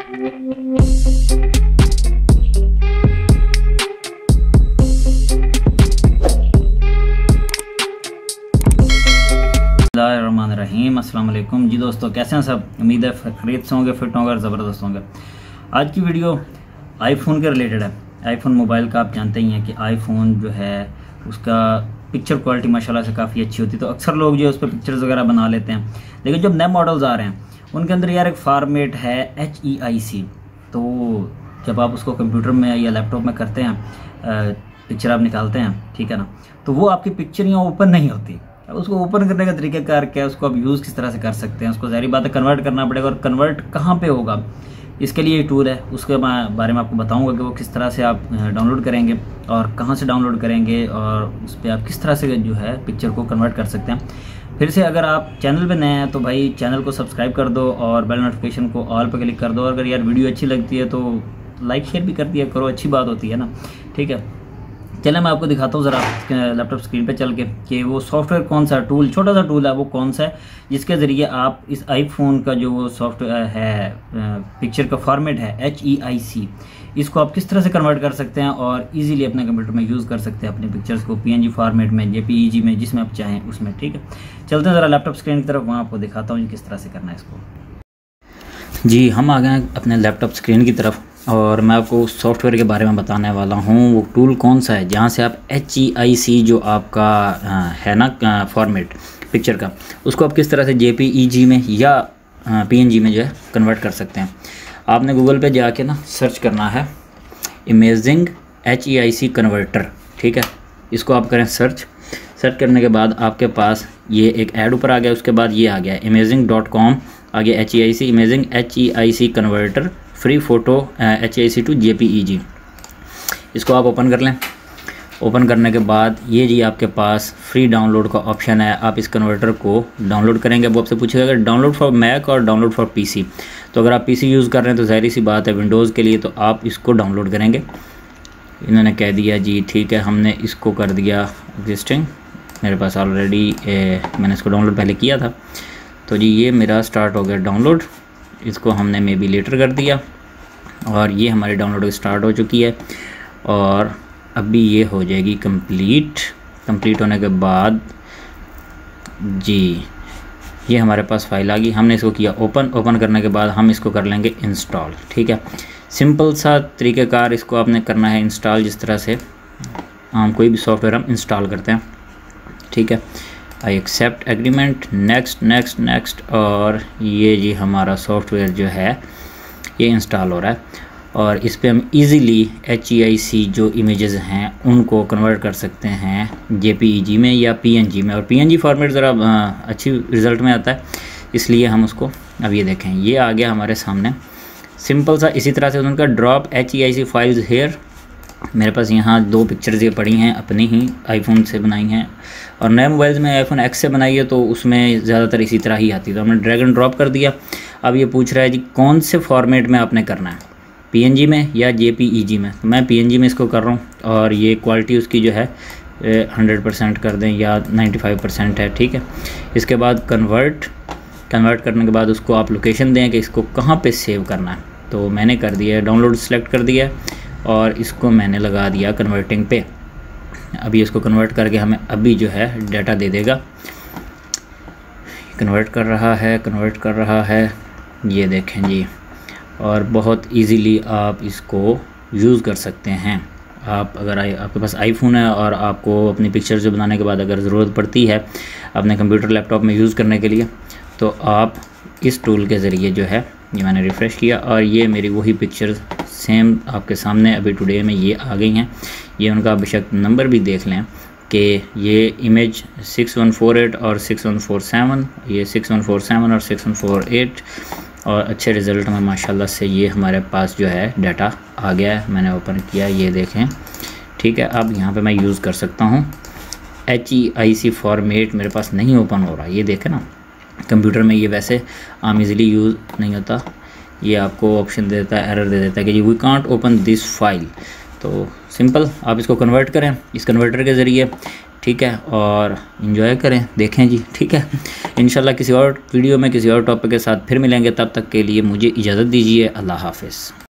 रहीम अस्सलाम वालेकुम जी दोस्तों, कैसे हैं सब। उम्मीद है खरीद से होंगे, फिट होंगे और ज़बरदस्त होंगे। आज की वीडियो आईफोन के रिलेटेड है। आईफोन मोबाइल का आप जानते ही हैं कि आईफोन जो है उसका पिक्चर क्वालिटी माशाल्लाह से काफ़ी अच्छी होती है, तो अक्सर लोग जो है उस पर पिक्चर्स वगैरह बना लेते हैं। लेकिन जब नए मॉडल्स आ रहे हैं उनके अंदर यार एक फॉर्मेट है HEIC, तो जब आप उसको कंप्यूटर में या लैपटॉप में करते हैं, पिक्चर आप निकालते हैं, ठीक है ना, तो वो आपकी पिक्चर यहाँ ओपन नहीं होती। अब उसको ओपन करने का तरीक़ाकार क्या है, उसको आप यूज़ किस तरह से कर सकते हैं, उसको ज़ाहिर बात है कन्वर्ट करना पड़ेगा। और कन्वर्ट कहाँ पे होगा, इसके लिए टूल है, उसके बारे में आपको बताऊंगा कि वो किस तरह से आप डाउनलोड करेंगे और कहाँ से डाउनलोड करेंगे और उस पर आप किस तरह से जो है पिक्चर को कन्वर्ट कर सकते हैं। फिर से अगर आप चैनल पे नए हैं तो भाई चैनल को सब्सक्राइब कर दो और बेल नोटिफिकेशन को ऑल पर क्लिक कर दो। अगर यार वीडियो अच्छी लगती है तो लाइक शेयर भी कर दिया करो, अच्छी बात होती है ना, ठीक है। चलिए मैं आपको दिखाता हूँ ज़रा लैपटॉप स्क्रीन पे चल के कि वो सॉफ्टवेयर कौन सा टूल, छोटा सा टूल है वो कौन सा है जिसके ज़रिए आप इस आईफोन का जो वो सॉफ्टवेयर है, पिक्चर का फॉर्मेट है HEIC, इसको आप किस तरह से कन्वर्ट कर सकते हैं और इजीली अपने कंप्यूटर में यूज़ कर सकते हैं अपनी पिक्चर्स को PNG फॉर्मेट में, JPEG में, जिसमें आप चाहें उसमें, ठीक है। चलते हैं ज़रा लैपटॉप स्क्रीन की तरफ, वहाँ आपको दिखाता हूँ किस तरह से करना है इसको। जी हम आ गए हैं अपने लैपटॉप स्क्रीन की तरफ और मैं आपको उस सॉफ्टवेयर के बारे में बताने वाला हूँ। वो टूल कौन सा है जहाँ से आप HEIC जो आपका है ना फॉर्मेट पिक्चर का, उसको आप किस तरह से JPEG में या PNG में जो है कन्वर्ट कर सकते हैं। आपने गूगल पे जाके ना सर्च करना है इमेजिंग HEIC कन्वर्टर, ठीक है। इसको आप करें सर्च करने के बाद आपके पास ये एक ऐड ऊपर आ गया, उसके बाद ये आ गया amazing.com, आगे HEIC imaging HEIC converter free photo HEIC to JPEG। इसको आप ओपन कर लें। ओपन करने के बाद ये जी आपके पास फ्री डाउनलोड का ऑप्शन है। आप इस कन्वर्टर को डाउनलोड करेंगे। वो आपसे पूछेगा अगर डाउनलोड फॉर मैक और डाउनलोड फॉर PC, तो अगर आप PC यूज़ कर रहे हैं तो ज़ाहिर सी बात है विंडोज़ के लिए तो आप इसको डाउनलोड करेंगे। इन्होंने कह दिया जी ठीक है, हमने इसको कर दिया एग्जिस्टिंग, मेरे पास ऑलरेडी मैंने इसको डाउनलोड पहले किया था, तो जी ये मेरा स्टार्ट हो गया डाउनलोड। इसको हमने मे बी लेटर कर दिया और ये हमारी डाउनलोड स्टार्ट हो चुकी है और अभी ये हो जाएगी कंप्लीट होने के बाद जी ये हमारे पास फाइल आ गई। हमने इसको किया ओपन करने के बाद हम इसको कर लेंगे इंस्टॉल, ठीक है। सिंपल सा तरीक़ेकार इसको आपने करना है इंस्टॉल, जिस तरह से हम कोई भी सॉफ्टवेयर हम इंस्टॉल करते हैं, ठीक है। आई एक्सेप्ट एग्रीमेंट, नेक्स्ट और ये जी हमारा सॉफ्टवेयर जो है ये इंस्टॉल हो रहा है और इस पे हम इजीली HEIC जो इमेजेस हैं उनको कन्वर्ट कर सकते हैं JPEG में या PNG में। और PNG फॉर्मेट ज़रा अच्छी रिज़ल्ट में आता है, इसलिए हम उसको अब ये देखें ये आ गया हमारे सामने सिंपल सा। इसी तरह से उनका ड्रॉप HEIC फाइल्स हेयर, मेरे पास यहाँ 2 पिक्चर्स ये पड़ी हैं, अपनी ही आईफोन से बनाई हैं और नए मोबाइल्स में iPhone X से बनाई है तो उसमें ज़्यादातर इसी तरह ही आती है। तो हमने ड्रैग एंड ड्रॉप कर दिया। अब ये पूछ रहा है जी कौन से फॉर्मेट में आपने करना है, PNG में या JPEG में। तो मैं PNG में इसको कर रहा हूँ और ये क्वालिटी उसकी जो है 100% कर दें या 95% है, ठीक है। इसके बाद कन्वर्ट करने के बाद उसको आप लोकेशन दें कि इसको कहाँ पे सेव करना है। तो मैंने कर दिया डाउनलोड सेलेक्ट कर दिया और इसको मैंने लगा दिया कन्वर्टिंग पे। अभी इसको कन्वर्ट करके हमें अभी जो है डाटा दे देगा। कन्वर्ट कर रहा है ये देखें जी, और बहुत इजीली आप इसको यूज़ कर सकते हैं। आप अगर आपके पास आईफोन है और आपको अपनी पिक्चर जो बनाने के बाद अगर ज़रूरत पड़ती है अपने कंप्यूटर लैपटॉप में यूज़ करने के लिए, तो आप इस टूल के ज़रिए जो है, ये मैंने रिफ़्रेश किया और ये मेरी वही पिक्चर सेम आपके सामने अभी टुडे में ये आ गई हैं। ये उनका बेशक नंबर भी देख लें कि ये इमेज 6148 और 6147, ये 6147 और 6148 और अच्छे रिज़ल्ट में माशाल्लाह से ये हमारे पास जो है डाटा आ गया है। मैंने ओपन किया, ये देखें, ठीक है। अब यहाँ पे मैं यूज़ कर सकता हूँ। HEIC फॉर्मेट मेरे पास नहीं ओपन हो रहा, ये देखें ना, कंप्यूटर में ये वैसे आम इजीली यूज़ नहीं होता। ये आपको ऑप्शन देता है, एरर दे देता है कि we can't open this file. तो सिंपल आप इसको कन्वर्ट करें इस कन्वर्टर के ज़रिए, ठीक है, और इन्जॉय करें, देखें जी, ठीक है। इंशाल्लाह किसी और वीडियो में किसी और टॉपिक के साथ फिर मिलेंगे, तब तक के लिए मुझे इजाज़त दीजिए। अल्लाह हाफ़िज़।